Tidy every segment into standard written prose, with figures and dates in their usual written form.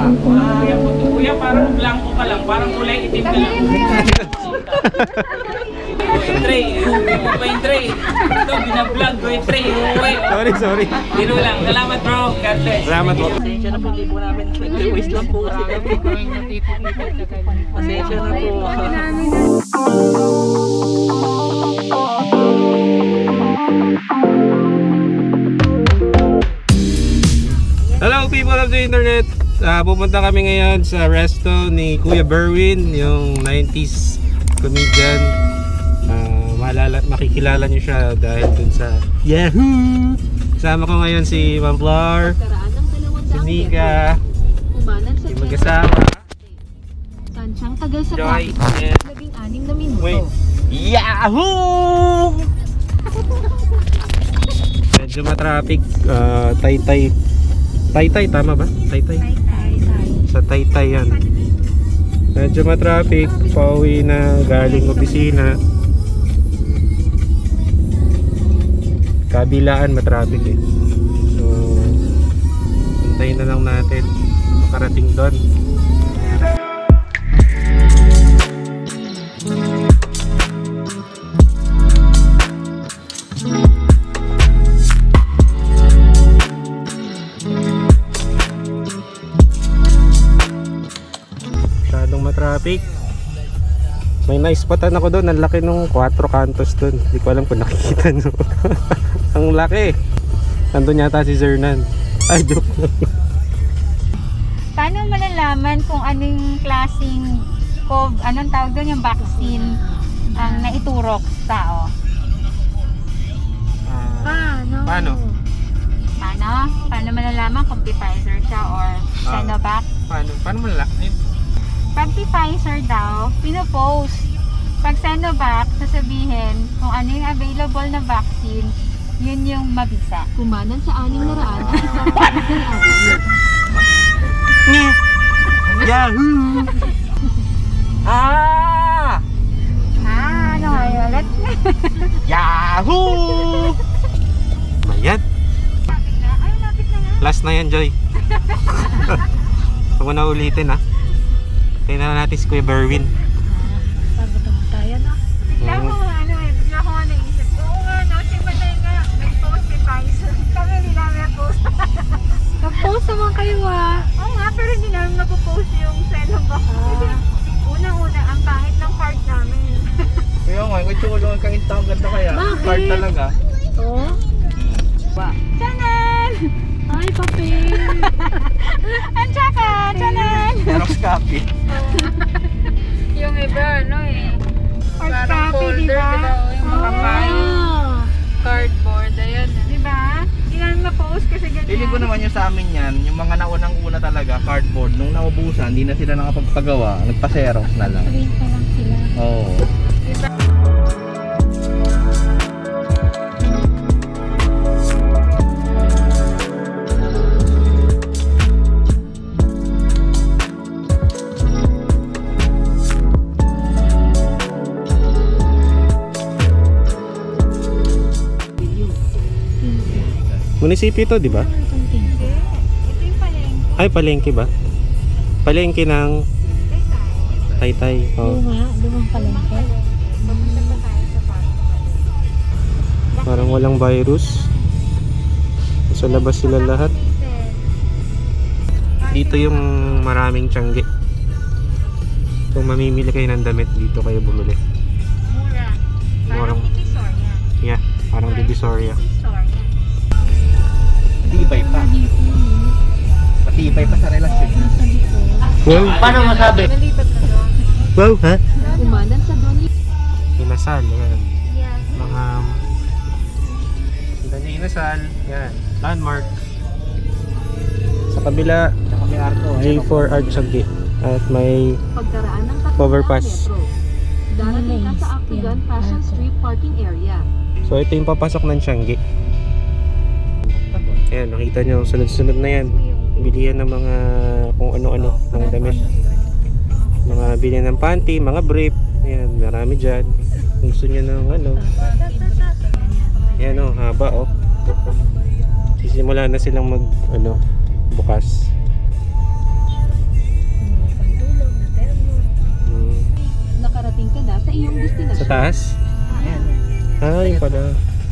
Kuya, parang blanco ka lang, parang kulay itim ka lang. Tray, mo pa yung tray. Ito, binablog ko yung tray. Sorry. Biro lang. Salamat bro. God bless. Salamat po. Pasensya na po, hindi po namin nag-request lang po kasi kami. Pasensya na po. Hello people of the internet. Pupunta kami ngayon sa resto ni Kuya Berwin, yung 90s comedian. Makikilala niyo siya dahil dun sa Yahoo! Kasama ko ngayon si Ma'am Flor, si Nika, yung mag-asawa, Sansyang tagal sa Joy, traffic, and 16 na minuto. wait, Yahoo! Medyo matraffic. Taytay, tama ba? Taytay? Sa Taytay yan. Medyo matraffic. Pauwi na galing opisina. Kabilaan matraffic eh. So hintayin na lang natin makarating doon. Masyadong matraffic. May na-spotan ako doon. Ang laki nung 4 kantos doon. Hindi ko alam kung nakikita nyo. Ang laki. Nandun yata si Zernan. Ay, joke. Paano malalaman kung anong klaseng anong tawag doon, yung vaccine ang naiturok sa tao? Paano? Paano malalaman kung Pfizer siya or Sinovac? Paano malalaman? Pag Pfizer daw, pinopost. Pag Sinovac, sasabihin kung ano yung available na vaccine, yun yung mabisa. Kumanan sa 600 at isang ng agad. Yahoo! Ano nga ulit? Yahoo! Ayan. Lapit na nga. Last na yan, Joy. Huwag mo na ulitin, ha. Tingnan na natin si Kuya Berwin. Bigla ko nga naisip. Oo nga, si Manay nga, nag-post si Pfizer. Kami hindi namin nag-post. Nag-post naman kayo Oo nga, pero hindi namin nag-post yung Sinovac. Unang-una, ang pangit ng card namin. Kaya nga, nagtulungan kang intang ganda kaya. Bakit? Card talaga. Oo? Chanan! Ay, papel! Ang tsaka, chanan! Xerox copy. Yung iba, hard copy, diba? Yung makapal. Cardboard, ayan. Diba? Hindi namin ma-post kasi ganyan. Feeling ko naman yung sa amin yan, yung mga naunang-una talaga, cardboard, nung naubusan, hindi na sila nakapagpagawa, nagpa-xerox na lang. Print pa lang sila. Oo. Munisipyo ito, di ba? Ito yung palengke. Ay, palengke ba? Palengke ng Taytay. Oh. Lumang palengke. Mapunta pa tayo sa park. Parang walang virus. Sa labas sila lahat. Dito yung maraming tiyangge. Kung mamimili kayo ng damit, dito kayo bumili. Mura. Parang Divisoria. Yeah, parang Divisoria. Matibay pa. Matibay pa sa relasyon. Wow! Paano masabi? Nalipat na doon. Wow, ha? Kumanan sa doon. Inasal, yan. Yes. Mga Danya Inasal, yan. Landmark. Sa kabila, Tsaka may arko. J4 Art Tiyangge. At may Pagkaraan ng overpass. Darating ka sa Octagon Fashion Street parking area. So ito yung papasok ng Tiyangge. Ayan, nakita nyo, sunod-sunod na yan. Bilihan ng mga kung ano-ano, mga damit. Mga bilihan ng panty, mga brief. Ayan, marami dyan. Kung gusto nyo ng ano. Ayan o, haba o. Sisimula na silang bukas. taas? Ayan. Ah, yun pala.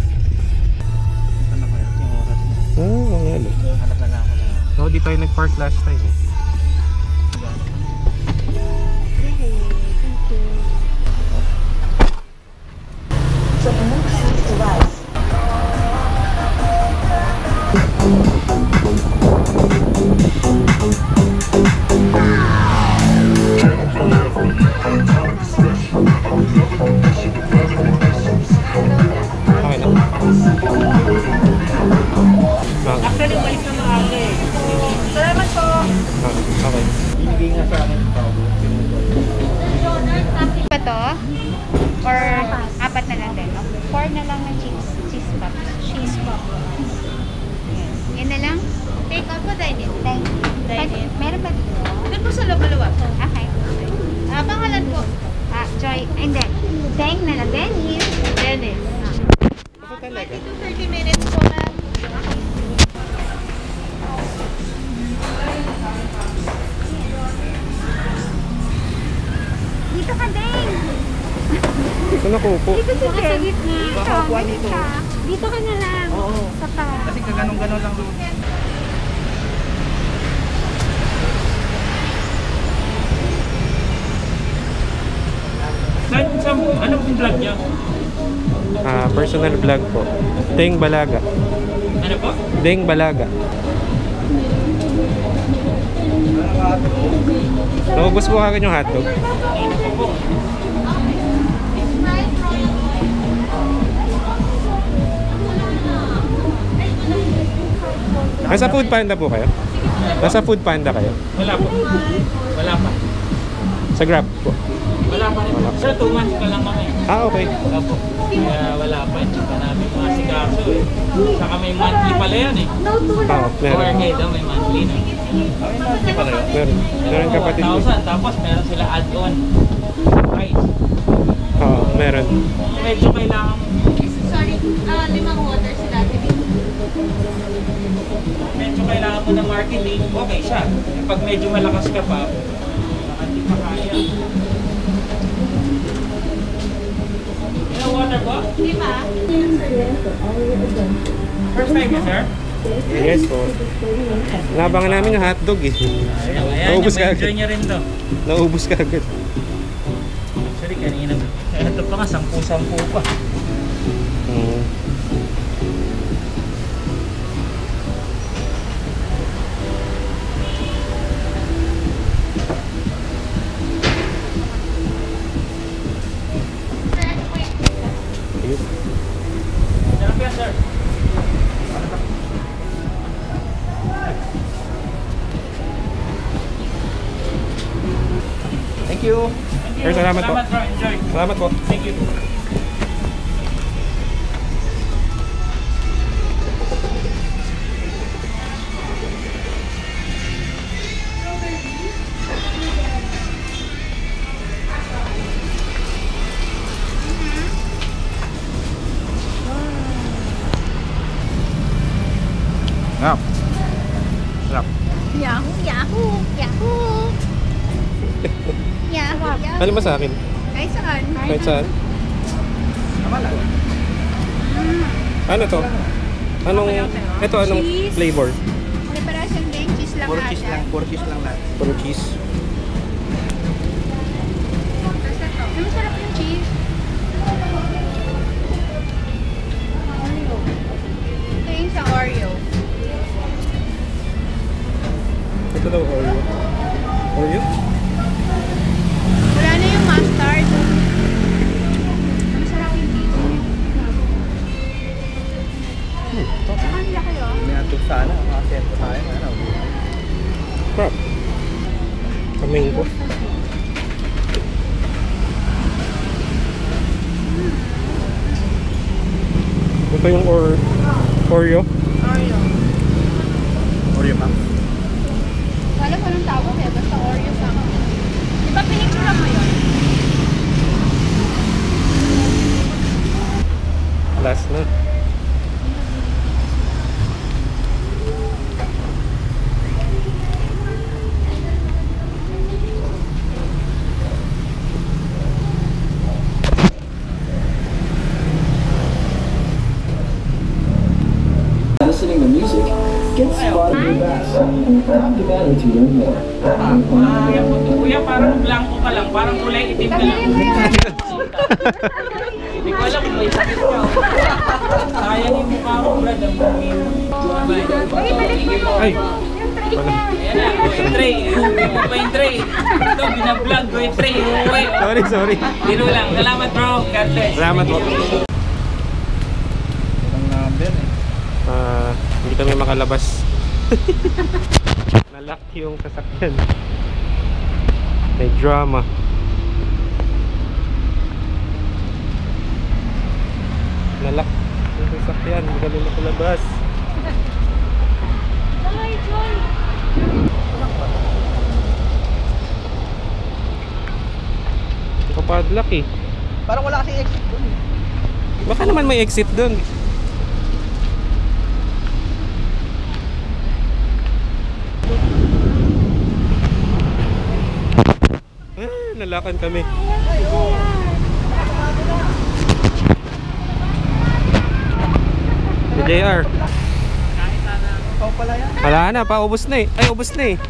Ano kaya? Yung oras na. Ah, mga ano. Hanap na lang ako na. No, di tayo nag-park last time eh. Okay na. Actually, balik na maaga eh. Salamat po. Okay. Binigay nga sa akin bago. Ba to? Or apat na lang din? 4 na lang ng cheese pop. Cheese pop. Yan na lang? Take out po, dine-in. Dine-in. Meron ba dito? Doon po sa Lobalawa. Okay. Pangalan po? Joy. Hindi. Deng na lang. Dennis. Dennis. Ito talaga. 30 minutes po na. Dito ka, Deng. Dito na kupo. Dito si Deng. Dito. Baka upuan dito. Dito ka na lang. Oo. Sa pa. Kasi kaganon-ganon lang. Anong vlog niya? Personal vlog po. Deng Balaga. Ano po? Deng Balaga. Naubos po kagad yung hotdog. Nasa Food Panda po kayo? Nasa Food Panda kayo? Wala po. Wala pa. Sa Grab po? Wala pa rin. Sir, 2 months pa lang kami. Okay. Opo. Kaya wala pa. Hindi pa namin mga sikaso eh. Saka may monthly pala yan eh. Meron. Overhead daw may monthly na. Hindi pala yun. Meron. Meron kapatid ko. 1,000. Tapos meron sila add-on. Price. Meron. Medyo kailangan Sorry, 5 water si dati dito. medyo kailangan mo ng marketing, okay siya. Pag medyo malakas ka pa, baka hindi pa kaya. Ilang water po? 5. First time mo, sir? Yes po. Nabangan namin yung hotdog eh. Ayan, Naubos ka enjoy agad. niya rin to. Naubos ka agad. Actually, kanina. Ito pa nga, 10-10 pa. Mm. Ayun. Sarap yan, sir. Thank you. Thank you. Sir, salamat po. Salamat, bro. Enjoy. Salamat po. Thank you. Ngap. Sarap. Yahoo! Yahoo! Yahoo! Yahoo! Yahoo! Ano ba sa akin? Kahit saan. Kahit saan? Tama lang. Ano to? Anong, ito anong Cheese. flavor? Preparation din. Cheese lang Puro ata. cheese lang. Puro cheese lang lahat. Puro cheese. Ang masarap yung cheese. Ito yung sa Oreo. Ito daw Oreo. Oreo? Wala na yung mustard. Ang masarap yung cheese. Saan nila kayo? Minatog sana. Makaserto tayo. Ano? Crap. Kaming ko. Ito yung Oreo. Oreo. Oreo pa. Wala ko nung tawag eh. Basta Oreo sa akin. Di ba pinicture mo yun? Last na. Kuya, kuya, parang blanco ka lang, parang kulay itim ka lang. Hindi ko alam kung may sakit ka. Sayang yung mukha ko, Brad. Ang mukha mo. Ay! Ayan na, go yung tray. Yung pa yung tray. Ito, binablog, go yung tray. Uwi. Sorry. Biro lang. Salamat bro. God bless. Salamat po. Walang number eh. Hindi kami makalabas. Nalock yung sasakyan. May drama. Nalock yung sasakyan. Hindi kami makalabas. Nakapadlock eh. Parang wala kasing exit doon eh. Baka naman may exit dun. Nalakan kami. Si JR. Ikaw pala yan. Wala na, paubos na eh. Ay, ubos na eh.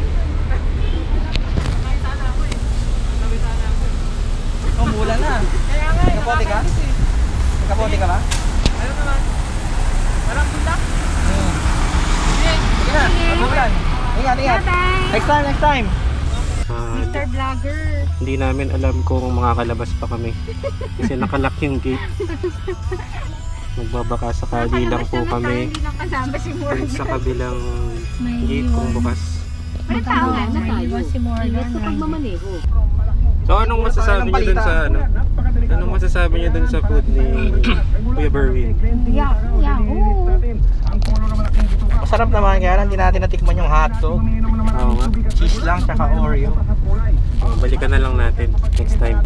Mula na. Nakapote ka? Nakapote ka ba? Ano naman? Parang bulak? Sige na, mabulan. Ingat. Next time. Mr. Vlogger. Hindi namin alam kung makakalabas pa kami. Kasi nakalock yung gate. Magbabaka sakali lang po kami. Hindi lang kasama si Dun Morgan. sa kabilang gate kung bukas. May tao na tayo. Si Morgan. Sa pagmamaneho. So anong masasabi niyo dun sa ano? Anong masasabi niyo dun sa food ni Kuya Berwin? Yahoo! Masarap naman, kaya lang hindi natin natikman yung hotdog. Oo nga. Cheese lang, tsaka Oreo. Balikan na lang natin next time.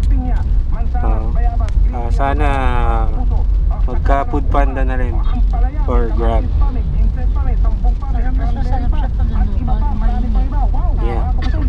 Sana magka food panda na rin or Grab. Yeah.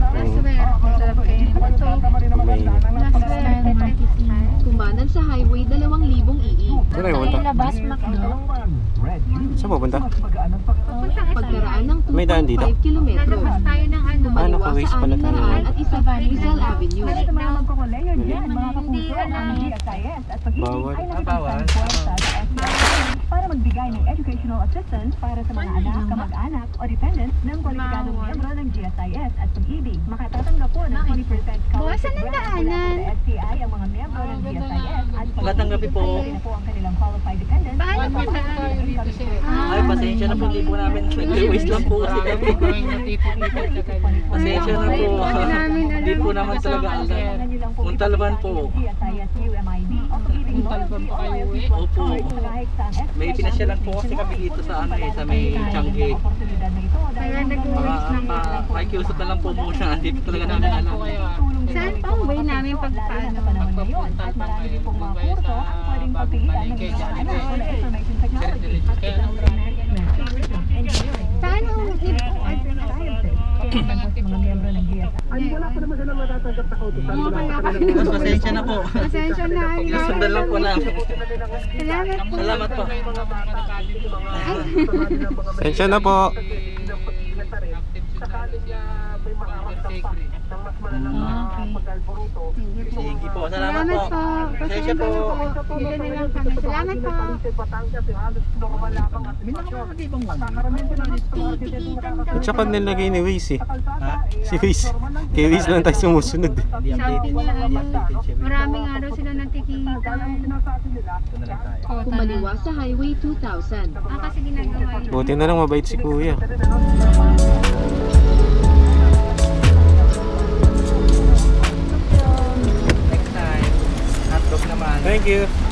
Kumanan sa highway 2,000 EE. Saan tayo punta? Labas, Macdo. Saan pupunta? Pagkaraan ng May daan dito? 2.5 kilometro. Lalabas tayo ng ano. Ah, Kumaliwa naka-waste sa pala aning tayo. naraan at isa Rizal Avenue. Hindi alam. Bawal. Bawal. Para magbigay ng educational assistance para sa mga anak, kamag-anak o dependents ng kwalipikadong miyembro ng GSIS at pag-ibig. Makatatanggap po ng 20% scholarship Bawasan ng grant daanan. mula sa STI ang mga miyembro ng GSIS at Magandang gabi po. na po ang kanilang qualified dependents. Paano po na? Ay, pasensya na po, hindi po namin nag-waste lang po kasi kami. Pasensya na po. Hindi po naman talaga alam. Muntalban po. GSIS UMID o pag-ibig loyalty o loyalty plus Opo. card. Kahit sa STI May pinasyalan po kasi kami dito sa ano eh, sa may Changi. oportunidad na ito dahil Kaya nag-waste ng Pakikiusap na lang po muna. Hindi po talaga namin alam. Saan pa ang way namin pagpaano? At marami din pong mga kurso ang pwedeng pagpilian ng mga anak o na information technology, hospital management, tourism, engineering, Paano mga miyembro ng GSIS. Mas pasensya na po. Pasensya na. Nasundan lang po namin. Salamat po. Salamat po. Pasensya na po. Sige po, salamat Salamat po. po. Pasensya po. Dito na lang kami. Salamat po. May nakakagibang one. Titikitan daw. At saka nilagay ni Waze eh. Ha? Si Waze. Kay Waze lang tayo sumusunod eh. Hindi updated. Hindi updated siya. Maraming araw sila natikitan. Ito na lang tayo. Kumaliwa sa highway 2,000. Kasi ginagawa yun. Buti na lang mabait si Kuya. Next time, hotdog naman. Thank you.